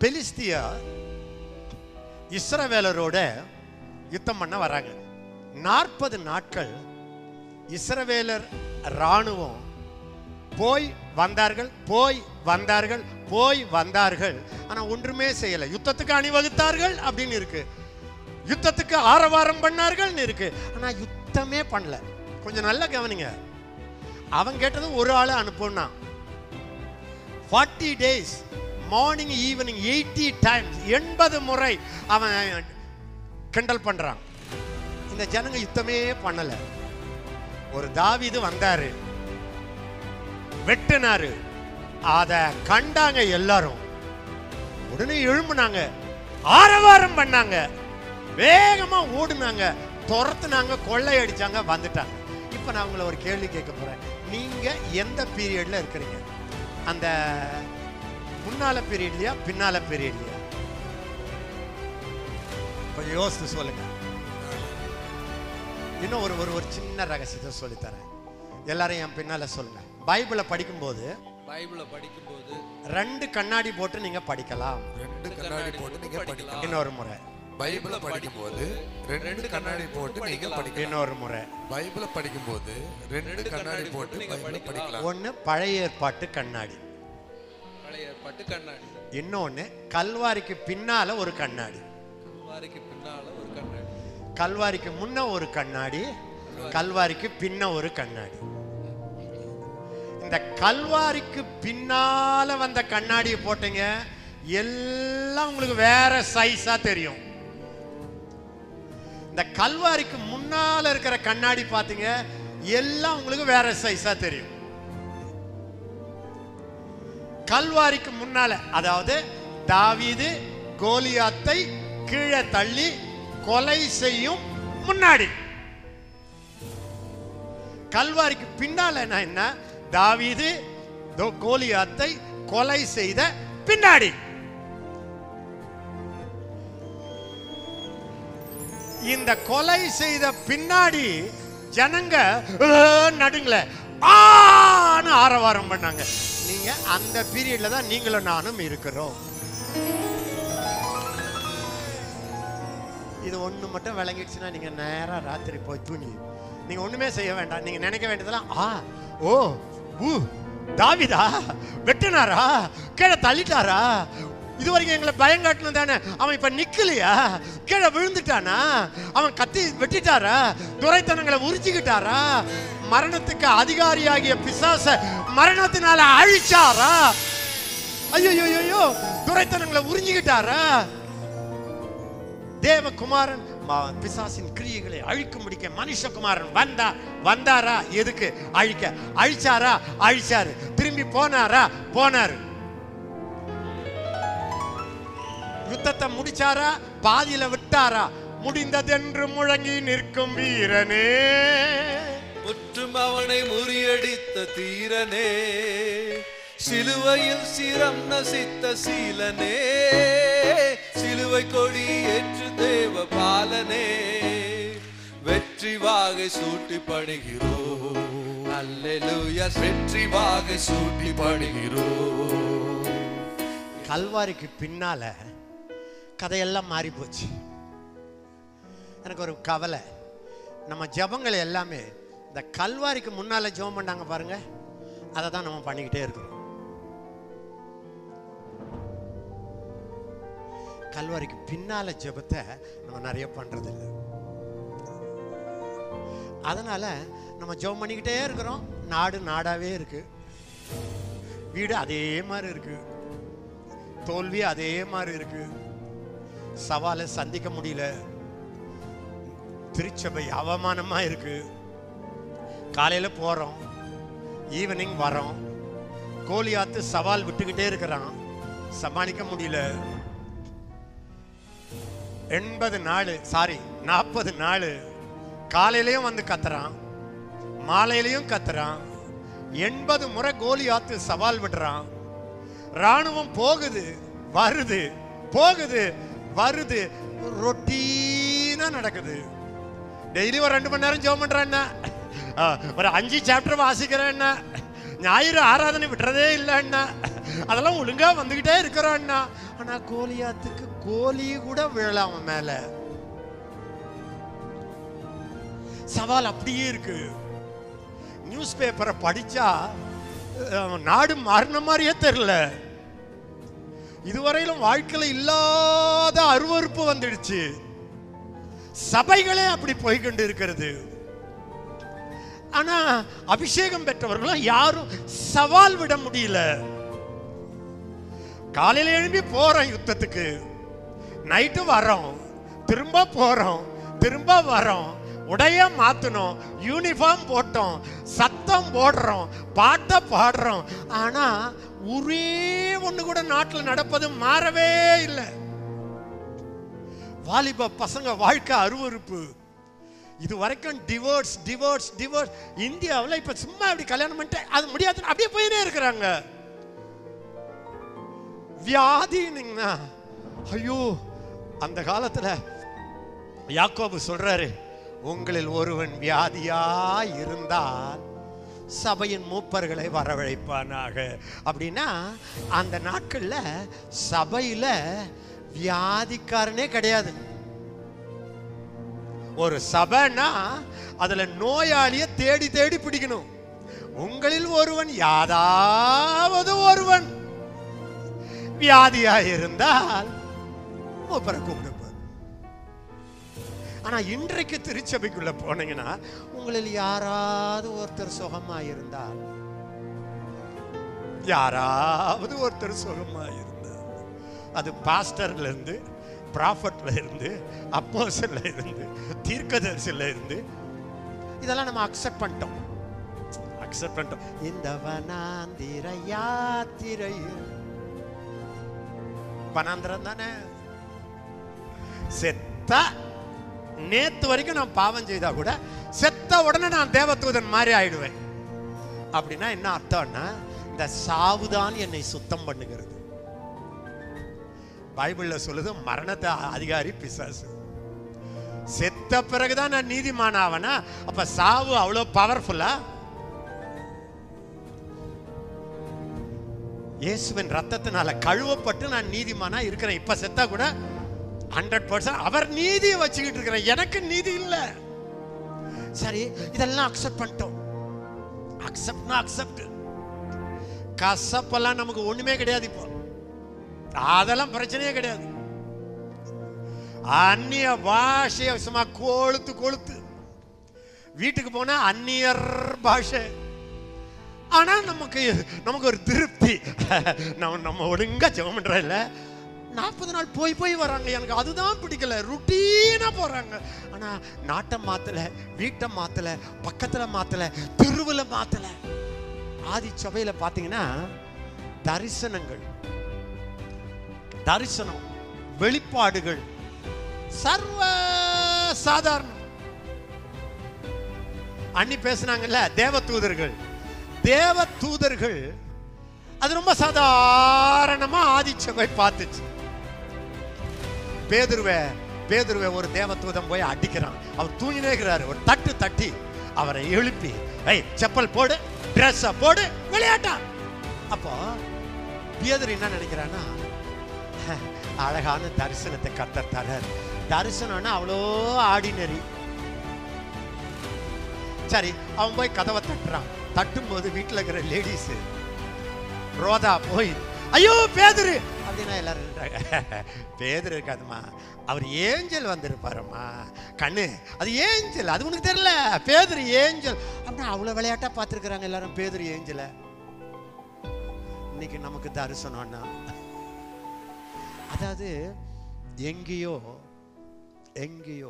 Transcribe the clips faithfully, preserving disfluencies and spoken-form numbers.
பெலிஸ்தியா இஸ்ரவேலரோட யுத்தம் பண்ண வராங்க. நாற்பது நாட்கள் இஸ்ரவேலர் ராணுவம் போய் வந்தார்கள், போய் வந்தார்கள், போய் வந்தார்கள். ஆனா ஒன்றுமே செய்யல. யுத்தத்துக்கு அணிவகுத்தார்கள் அப்படின்னு இருக்கு, யுத்தத்துக்கு ஆரவாரம் பண்ணார்கள் இருக்கு, ஆனா யுத்தமே பண்ணல. கொஞ்சம் நல்லா கவனிங்க. அவன் கேட்டது ஒரு ஆளை அனுப்புனா forty days morning evening eighty times எண்பது முறை அவன் கிண்டல் பண்றான். இந்த ஜனங்க யுத்தமே பண்ணல. ஒரு தாவீது வந்தாரு, வெட்டினாரு. அத கண்டாங்க எல்லாரும், உடனே எழும்புனாங்க, ஆரவாரம் பண்ணாங்க, வேகமா ஓடுனாங்க, துரத்துனாங்க, கொள்ளை அடிச்சாங்க, வந்துட்டாங்க. இப்ப நான் உங்களை ஒரு கேள்வி கேட்க போறேன். நீங்க எந்த பீரியட்ல இருக்கிறீங்க? அந்த முன்னால பீரியட்லயா பின்னால பீரியட்லயா? கொஞ்சம் யோசித்து சொல்லுங்க. இன்னும் ஒரு ஒரு சின்ன ரகசியத்தை சொல்லித்தரேன். எல்லாரும் என் பின்னால சொல்லுங்க. பைபிளை படிக்கும்போது பைபிளை படிக்கும்போது ரெண்டு கண்ணாடி போட்டு நீங்க படிக்கலாம். ரெண்டு கண்ணாடி போட்டு நீங்க படிக்கலாம். இன்னொரு முறை பைபிளை படிக்கும்போது ரெண்டு கண்ணாடி போட்டு நீங்க படிக்கலாம். இன்னொரு முறை பைபிளை படிக்கும்போது ரெண்டு கண்ணாடி போட்டு நீங்க படிக்கலாம். ஒன்னு பழைய ஏற்பாட்டு கண்ணாடி, பழைய ஏற்பாட்டு கண்ணாடி. இன்னொன்னு கல்வாரிக்கு பின்னால ஒரு கண்ணாடி. கல்வாரிக்கு பின்னால ஒரு கண்ணாடி. கல்வாரிக்கு முன்ன ஒரு கண்ணாடி, கல்வாரிக்கு பின்ன ஒரு கண்ணாடி. இந்த கல்வாரிக்கு பின்னால வந்த கண்ணாடியை போட்டீங்க, எல்லாம் உங்களுக்கு வேற சைஸா தெரியும். இந்த கல்வாரிக்கு முன்னால இருக்கிற கண்ணாடி பாத்தீங்க, எல்லாம் உங்களுக்கு வேற சைஸா தெரியும். கல்வாரிக்கு முன்னால, அதாவது தாவீது கோலியாத்தை கீழே தள்ளி கொலை செய்யும் முன்னாடி. கல்வாரிக்கு பின்னால என்ன? தாவீது கோலியாத்தை கொலை செய்த பின்னாடி. இந்த கொலை செய்த பின்னாடி ஜனங்க நடுங்கல ஆன ஆரவாரம் பண்ணாங்க. நீங்க அந்த பீரியட்ல தான் நீங்களும் நானும் இருக்கிறோம். இது ஒண்ணு மட்டும் விளங்கிடுச்சுன்னா நீங்க நேரா ராத்திரி போய் தூங்கி நீங்க ஒண்ணுமே செய்ய வேண்டாம். நீங்க நினைக்க வேண்டியதெல்லாம் ஆ ஓ ஊ தாவீதா வெட்டினாரா, கீழே தள்ளிட்டாரா, இதுவரைக்கும் எங்களை பயங்காட்டினு தானே, அவன் இப்ப நிக்கலையா, கீழே விழுந்துட்டானா, அவன் கத்தி வெட்டிட்டாரா, துரைத்தனங்களை உறிஞ்சிக்கிட்டாரா, மரணத்துக்கு அதிகாரியாகிய பிசாச மரணத்தினால அழிச்சாரா, ஐயோ துரைத்தனங்களை உறிஞ்சிக்கிட்டாரா, தேவகுமாரன் பிசாசின் கிரியைகளை அழிக்கும்படிக்க மனுஷகுமாரன் வந்தா வந்தாரா, எதுக்கு அழிக்க, அழிச்சாரா அழிச்சாரு, திரும்பி போனாரா போனாரு, யுத்தத்தை முடிச்சாரா பாதியில விட்டாரா, முடிந்ததென்று முழங்கி நிற்கும் வீரனே, முற்றும் அவனை முறியடித்த தீரனே, சிலுவையில் சிரம் நசித்த சீலனே, சிலுவை கொடி ஏற்று தேவ பாலனே, வெற்றி வாகை சூட்டி படுகிறோம், அல்லேலூயா, வெற்றி வாகை சூட்டி படுகிறோம். கல்வாரிக்கு பின்னால கதையெல்லாம் மாறி போச்சு. எனக்கு ஒரு கவலை, நம்ம ஜபங்கள் எல்லாமே இந்த கல்வாரிக்கு முன்னால ஜெபம் பண்ணாங்க பாருங்க, அதை தான் நம்ம பண்ணிக்கிட்டே இருக்கிறோம். கல்வாரிக்கு பின்னால ஜெபத்தை நம்ம நிறைய பண்றது இல்லை. அதனால நம்ம ஜெபம் பண்ணிக்கிட்டே இருக்கிறோம். நாடு நாடாவே இருக்கு, வீடு அதே மாதிரி இருக்கு, தோல்வி அதே மாதிரி இருக்கு, சவாலை சந்திக்க முடியல, திருச்சபை அவமானமா இருக்கு, காலையில போறோம் ஈவினிங் வரோம், கோலியாத்து சவால் விட்டுக்கிட்டே இருக்கிறான், சமாளிக்க முடியல. எண்பது நாள் சாரி நாற்பது நாள் காலையிலையும் வந்து கத்துறான், மாலையிலையும் கத்துறான், எண்பது முறை கோலியாத்து சவால் விடுறான், ராணுவம் போகுது வருது போகுது வருது, ரொட்டீனா நடக்குது. டெய்லி ஒரு ரெண்டு மணி நேரம் ஜெபம் பண்றேன்னா, ஒரு அஞ்சு சாப்டர் வாசிக்கிறேன்னா, ஞாயிறு ஆராதனை விட்டுறதே இல்லைன்னா, அதெல்லாம் ஒழுங்கா வந்துகிட்டே இருக்கிறோன்னா, ஆனா கோலியாத்துக்கு கோலி கூட விழல அவன் மேல. சவால் அப்படியே இருக்கு. நியூஸ் பேப்பரை படிச்சா நாடு மாறின மாதிரியே தெரியல. இதுவரையிலும் வாழ்க்கையில இல்லாத அருவருப்பு வந்துடுச்சு. சபைகளே அப்படி போய்கொண்டு இருக்கிறது. ஆனா அபிஷேகம் பெற்றவர்களும் யாரும் சவால் விட முடியல. காலையில எழுப்பி போறோம் யுத்தத்துக்கு, நைட்டு வரோம், திரும்ப போறோம், திரும்ப வரோம், உடைய மாத்தணும், யூனிஃபார்ம் போட்டோம், சத்தம் போடுறோம், பாட்டை பாடுறோம். ஆனா ஒரே ஒண்ணு கூட நாட்டில் நடப்பது மாறவே இல்லை. வாலிப பசங்க வாழ்க்கை அருவருப்பு. இது வரைக்கும் டிவோர்ஸ் டிவோர்ஸ் டிவோர்ஸ். இந்தியாவில் இப்ப சும்மா அப்படி கல்யாணம் பண்ணிட்டு அது முடியாது அப்படியே போயினே இருக்கிறாங்க. வியாதின்னா ஐயோ, அந்த காலத்துல யாக்கோபு சொல்றாரு, உங்களில் ஒருவன் வியாதியா இருந்தால் சபையின் மூப்பர்களை வரவழைப்பானாக. அப்படின்னா அந்த நாட்கள்ல சபையில வியாதிக்காரனே கிடையாது. ஒரு சபைனா அதுல நோயாளிய தேடி தேடி பிடிக்கணும். உங்களில் ஒருவன் யாதாவது ஒருவன் வியாதியா இருந்தால் மூப்பரை கூப்பிடுப்பார். ஆனா இன்றைக்கு திருச்சபைக்குள்ள போனீங்கன்னா உங்களில் யாராவது ஒருத்தர் சுகமா இருந்தால், யாராவது ஒருத்தர் சுகமா இருந்தால், அது பாஸ்டர்ல இருந்து, ப்ராஃபட்ல இருந்து, அப்போஸ்தலர்ல இருந்து, தீர்க்கதரிசில இருந்து, இதெல்லாம் நம்ம அக்செப்ட் பண்ணிட்டோம் அக்செப்ட் பண்ணிட்டோம் இந்த வனாந்திர யாத்திரையில். வனாந்திரம் தானே. செத்தா நேத்து வரைக்கும் நான் பாவம் செய்தா கூட செத்த உடனே நான் தேவதூதன் மாதிரி ஆயிடுவேன். அப்படின்னா என்ன அர்த்தம்னா, இந்த சாவுதான் என்னை சுத்தம் பண்ணுகிறது. பைபிள்ல சொல்லுது, மரணத்தை அதிகாரி பிசாசு. செத்த பிறகுதான் நான் நீதிமான ஆவனா? அப்ப சாவு அவ்வளவு பவர்ஃபுல்லா? இயேசுவின் ரத்தத்தினால கழுவப்பட்டு நான் நீதிமானா இருக்கிறேன். இப்ப செத்தா கூட ஹண்ட்ரட் பர்சன்ட் அவர் நீதியை வச்சுக்கிட்டு இருக்கிறேன், எனக்கு நீதி இல்லை. சரி, இதெல்லாம் அக்செப்ட் பண்ணிட்டோம். அக்செப்ட்னா அக்செப்ட். கசப்பெல்லாம் நமக்கு ஒண்ணுமே கிடையாது. இப்போ அதெல்லாம் பிரச்சனையே கிடையாது. அந்நிய பாஷைய சும்மா கொழுத்து கொழுத்து வீட்டுக்கு போனா அந்நியர் பாஷை. ஆனா நமக்கு நமக்கு ஒரு திருப்தி. நம்ம நம்ம ஒழுங்கா ஜெபம் பண்ற இல்ல, நாற்பது நாள் போய் போய் வராங்க, எனக்கு அதுதான் பிடிக்கல, ருட்டீனா போறாங்க. ஆனா நாட்டை மாத்தல, வீட்டை மாத்தல, பக்கத்துல மாத்தல, தெருவுல மாத்தல. ஆதி சபையில பாத்தீங்கன்னா தரிசனங்கள், தரிசனம், வெளிப்பாடுகள் சர்வ சாதாரணம். அன்னி பேசினாங்கல்ல, தேவ தூதர்கள், தேவ தூதர்கள் அது ரொம்ப சாதாரணமா ஆதிச்சபை பார்த்துச்சு. பேதுருவே பேதுருவே ஒரு தேவதூதன் போய் அடிக்கிறான். அவர் தூங்கினே இருக்கிறாரு. ஒரு தட்டு தட்டி அவரை எழுப்பி, ஏய் செப்பல் போடு, டிரெஸ் போடு, விளையாட்டான். அப்போ பேதுரு என்ன நினைக்கிறான்னா, அழகான தரிசனத்தை கர்த்தர் தரார். தரிசனம்னா அவ்வளோ ஆர்டினரி. சரி, அவன் போய் கதவை தட்டுறான். தட்டும் போது வீட்டில் இருக்கிற லேடிஸ் ரோதா போய், ஐயோ பேதுரு அப்படின்னா எல்லாரும், பேதுரு இருக்காதுமா, அவர் ஏஞ்சல் வந்திருப்பாருமா கண்ணு, அது ஏஞ்சல், அது உனக்கு தெரியல, பேதுரு ஏஞ்சல் அப்படின்னா அவ்வளோ விளையாட்டா பார்த்துருக்குறாங்க எல்லாரும் பேதுரு ஏஞ்சலை. இன்னைக்கு நமக்கு தரிசனம்னா அதாவது எங்கேயோ எங்கேயோ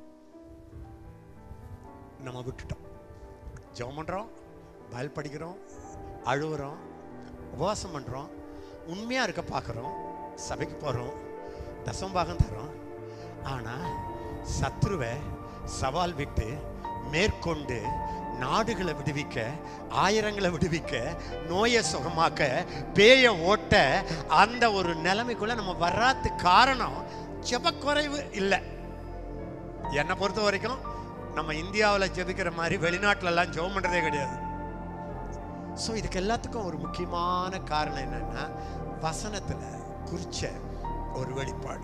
நம்ம விட்டுட்டோம். ஜெபம் பண்றோம், பைபிள் படிக்கிறோம், அழுவுறோம், உபவாசம் பண்றோம், உண்மையா இருக்க பார்க்குறோம், சபைக்கு போறோம், தசம்பாகம் தரோம். ஆனா சத்ருவை சவால் விட்டு மேற்கொண்டு நாடுகளை விடுவிக்க, ஆயிரங்களை விடுவிக்க, நோயை சுகமாக்க, பேய ஓட்ட அந்த ஒரு நிலைமைக்குள்ள நம்ம வராது. காரணம் ஜெபக்குறைவு இல்லை. என்னை பொறுத்த வரைக்கும் நம்ம இந்தியாவில் ஜெபிக்கிற மாதிரி வெளிநாட்டுல எல்லாம் ஜெபம் பண்றதே கிடையாது. ஸோ இதுக்கு எல்லாத்துக்கும் ஒரு முக்கியமான காரணம் என்னன்னா, வசனத்துல குறிச்ச ஒரு வெளிப்பாடு.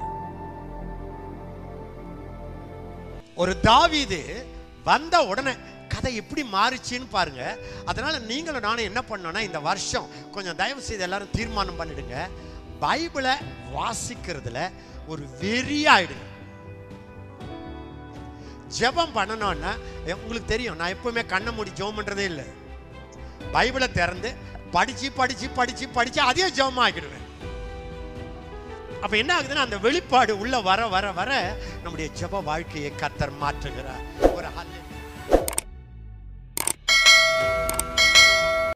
ஒரு தாவீது வந்த உடனே கதை எப்படி மாறிச்சின்னு பாருங்க. அதனால நீங்களும் நானும் என்ன பண்ணோம்னா, இந்த வருஷம் கொஞ்சம் தயவு செய்து எல்லாரும் தீர்மானம் பண்ணிடுங்க, பைபிளை வாசிக்கிறதுல ஒரு வெறியாயிடுங்க. ஜெபம் பண்ணணும்னா உங்களுக்கு தெரியும், நான் எப்பவுமே கண்ணை மூடி ஜெபம் பண்றதே இல்லை. பைபிளை திறந்து படிச்சு படிச்சு படிச்சு படிச்சு அதே ஜெபமா ஆக்கிடுவேன். அப்ப என்ன ஆகுதுன்னா, அந்த வெளிப்பாடு உள்ள வர வர வர நம்முடைய ஜெப வாழ்க்கையை கர்த்தர் மாற்றுகிறார்.